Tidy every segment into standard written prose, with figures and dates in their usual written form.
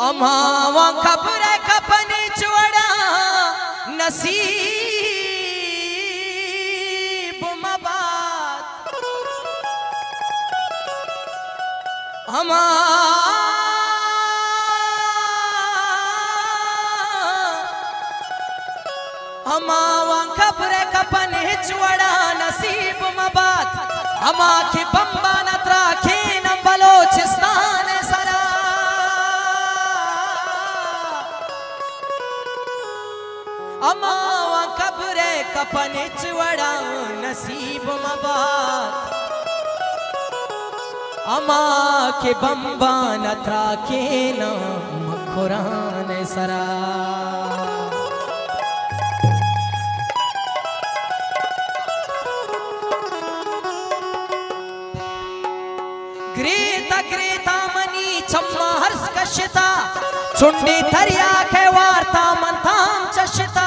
अमावा खबर कपनी चुड़ा नसीब मबात अमावा खबर कपनी चुड़ा नसीब मबात अमा के बम्बा नत्रा खेन बलोचिस्तान सरा अमावा कब्रे कपने चवड़ा नसीब मबात अमा के बम्बा नत्रा खेन मखुरान सरा ग्रेता ग्रेता मनी चम्मा हर्ष कशिता चुंडी थरिया के वार्ता मंथाम चशिता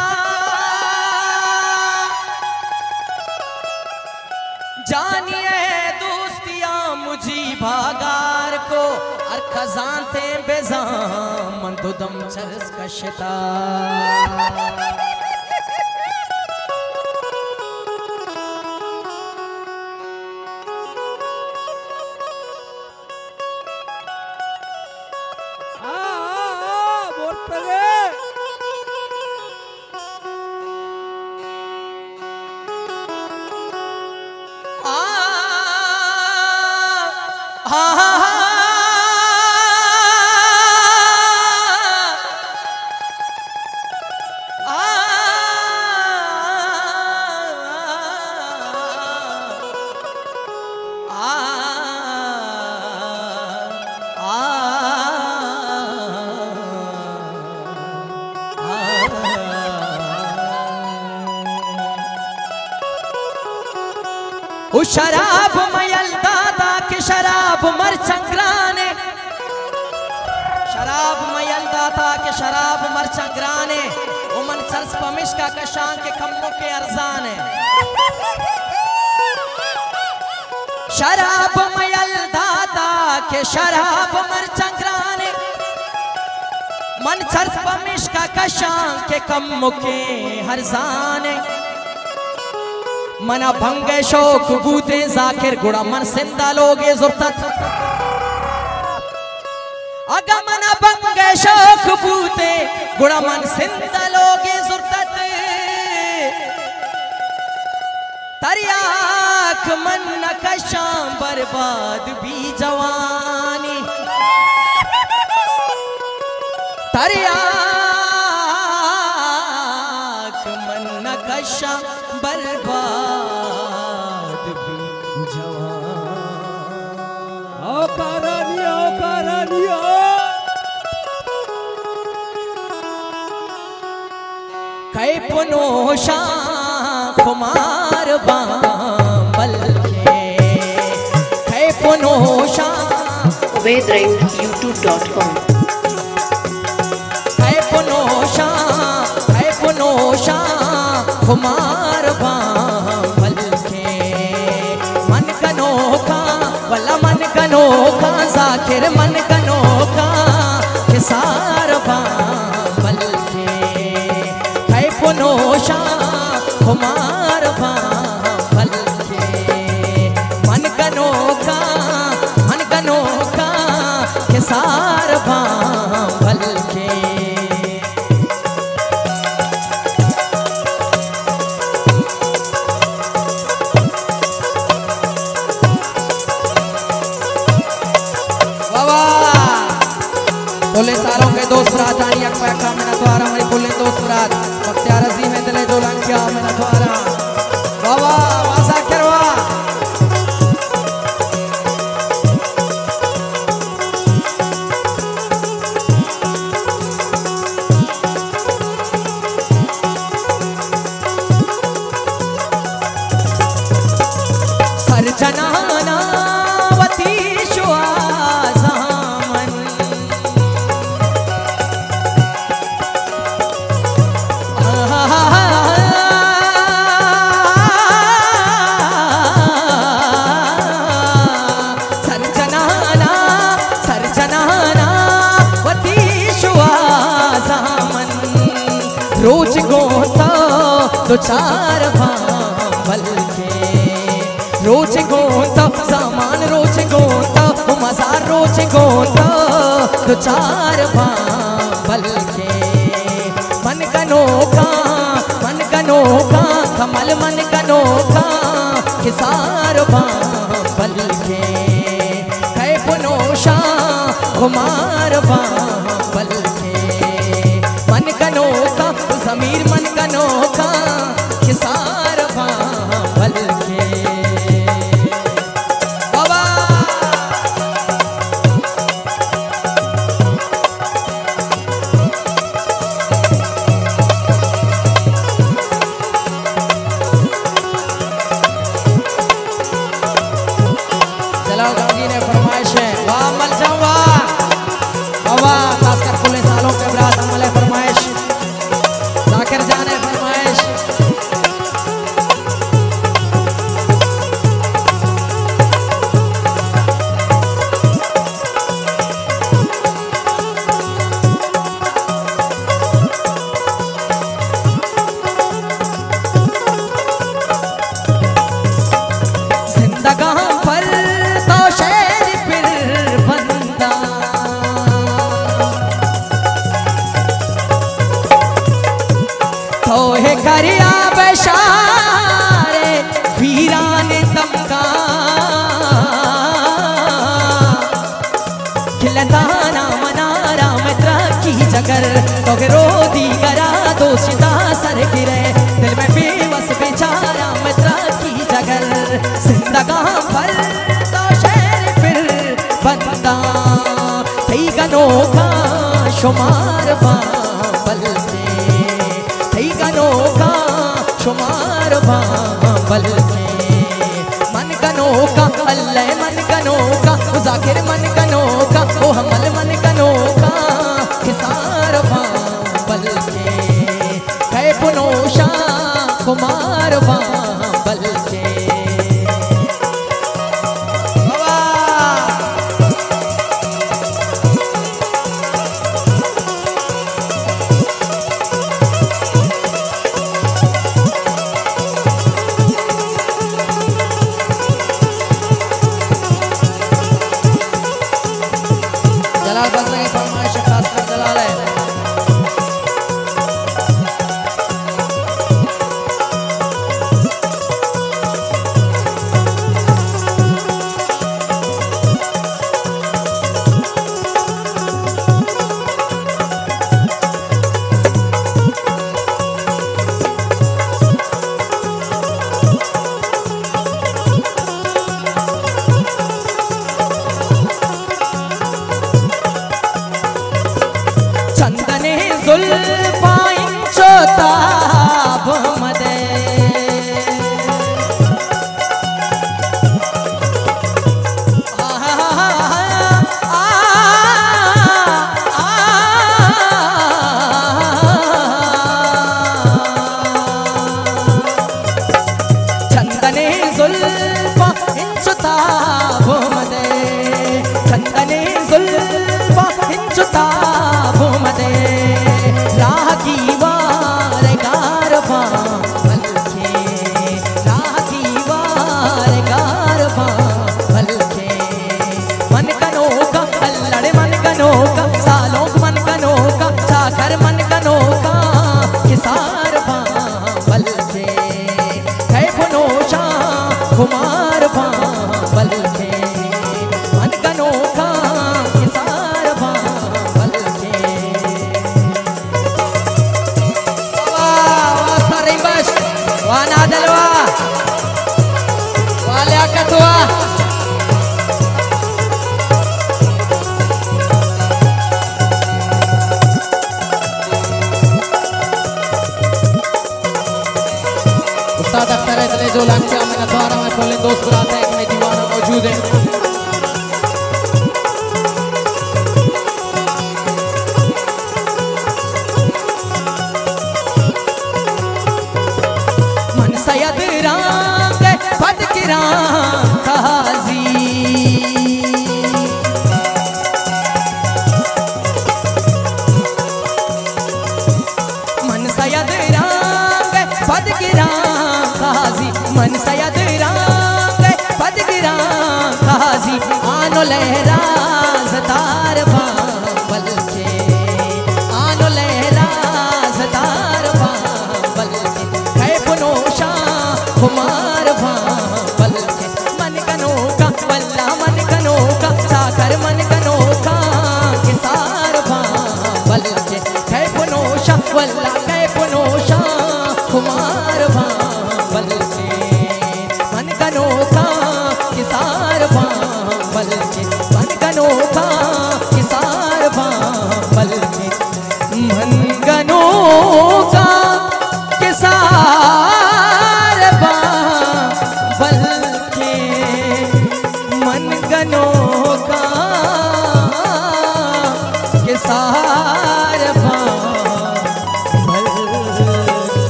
जानिए दोस्तिया मुझी भागार को और खजानते बेजाम मंदुदम चरस कशिता शराब मयल दादा के शराब मर चंग्राने शराब मयल दादा के शराब मर चंग्राने उमन सरस पमिश्का कशां के खम्मों के अरजाने शराब मयल दादा के शराब मर चंग्राने मन सरस पमिश्का कशां के खम्मों के हरजाने मना भंगे शोक बूते जाकिर गुड़ा मन सिंदा लोगे जुर्तत अगा मना भंगे शोक बूते गुड़ा मन सिंदा लोगे जुर्तत तरियाक मन नकशां बर्बाद भी जवानी तरियाक मन नकशां बर्बाद भी जवान ओ करानिया कै पुनोशा कुमार बांबल के कै पुनोशा ubedrayoutube.com कै पुनोशा कुमार बांबल के मन कनोखा वला मन कनोखा जाकिर मन कनोखा किसार बांबल के कै पुनोशा कुमार बांबल के मन कनोखा किसार बांबल के पुलिस सारों के दोस्त रात आनी अकबा में नथवारा मेरी पुलिस दोस्त रात बख्तियार अजीम है दिले जो लंकिया में नथवारा बाबा वासा करवा सरजनाना वती शुआज़ामन दो चार भांबल के रोज गोता सामान रोज गोता मजार रोज गोता दो चार भांबल के मन कनोखा कमल मन कनोखा किसार भांबल के है पुनोशा कुमार भांबल के मन कनोखा ज़मीर मन कनोखा किसार भांबल के बाबा चलो गांधी ने फरमाइश है वाह मल जाऊँ वाह बाबा खासकर पुलिस सालों के बरात अमल फरमाइश जाकिर जाने फरमाइश जिंदगां पर तो शेर फिर बंदा तो है करिया बशारे वीरान तमका खिलताना मनारा मित्र की जगर तो रो दी करा दोषिता सर गिरे दिल में बेबस बेचारा मित्र की जगर जिंदगां पर तो शेर फिर बंदा थई गनोखा शुमार भांबल के गनोखा शुमार भांबल के मन कनोखा अल्लाह मन कनोखा जाकिर मन कनोखा ओ हमल मन कनोखा किसार भांबल के है पुनोशा कुमार भांबल के जलाल बस की फरमाइश खास कर जलाल है चंदने जुल्फाइन चोताब मदे चंदने जुल्फाइन चोताब मदे चंदने जुल्फाइन चोताब मदे राह की वार गार भांबल के राह की वार गार भांबल के मन कनोखा अल्लड़ मन कनोखा सालों मन कनोखा चाकर मन कनोखा किसार भांबल के है पुनोशा कुमार भांबल के मन कनोखा किसार भांबल के गिरा काजी मन सयद रांग पद गिरा काजी आनो लहरा